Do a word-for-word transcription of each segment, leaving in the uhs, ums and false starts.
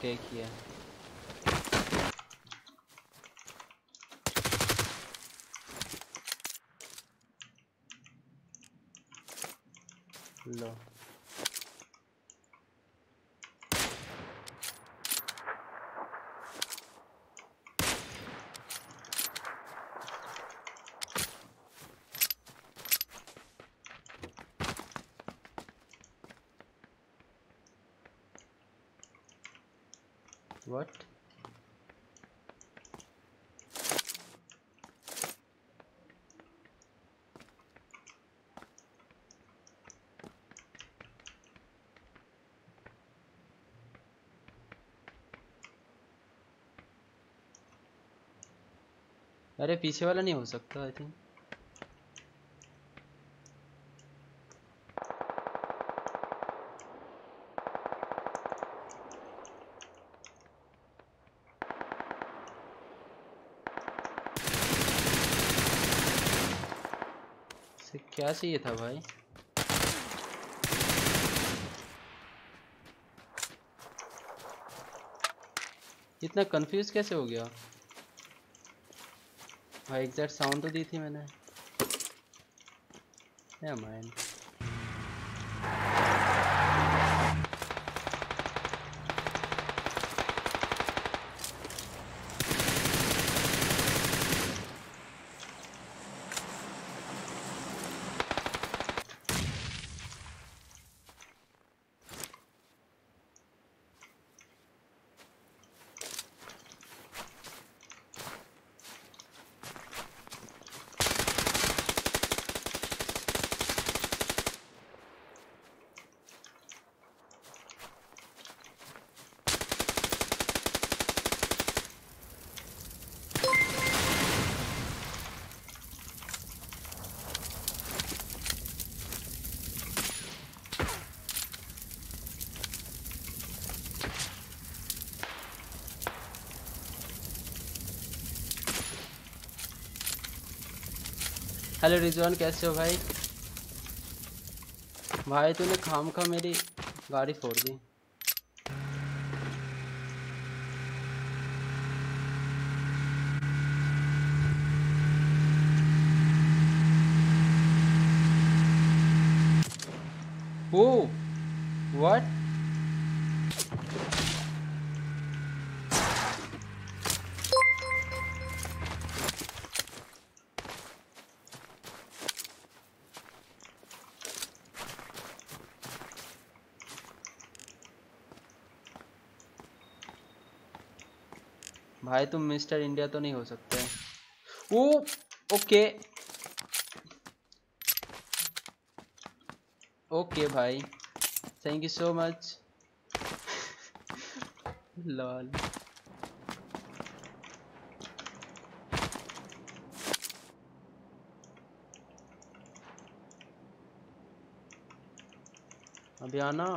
एक ही है। लो व्हाट? अरे पीछे वाला नहीं हो सकता आई थिंक। इसे क्या चाहिए था भाई? इतना कंफ्यूज कैसे हो गया भाई? एग्जैक्ट साउंड तो दी थी मैंने। या माइंड। हेलो रिजवान, कैसे हो भाई? भाई तूने खाम खा मेरी गाड़ी फोड़ दी। Oh what? भाई तुम मिस्टर इंडिया तो नहीं हो सकते। ओ ओके ओके भाई, thank you so much. Lol. अभी आना।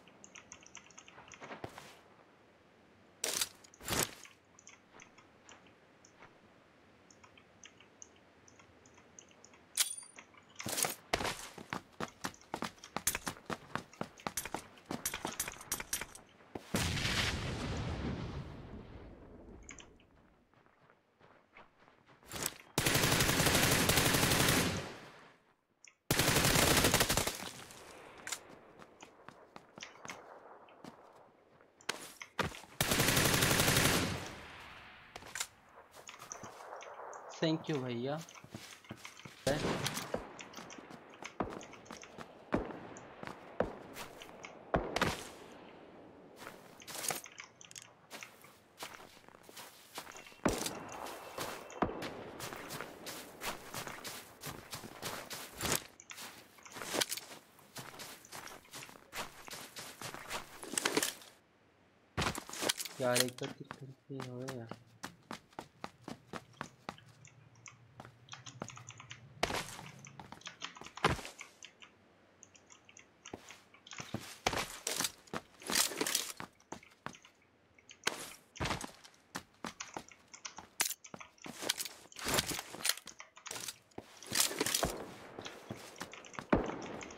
थैंक यू भैया। यार एक बार किस करके हो यार।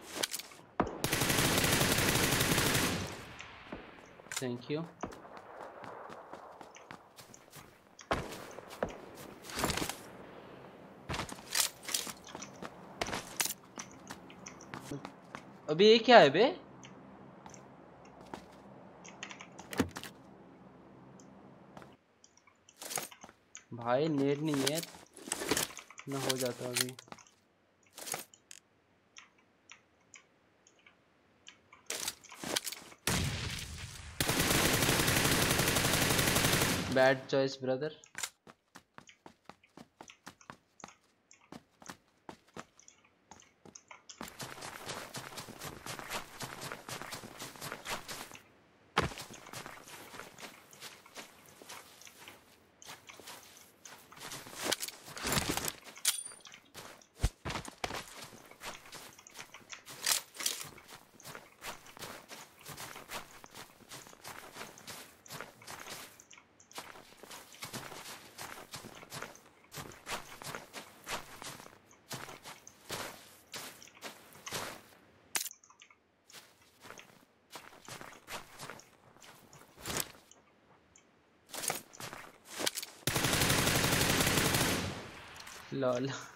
Thank you. अबे ये क्या है बे? भाई नेट नहीं है ना, हो जाता अभी। Bad choice brother. लॉल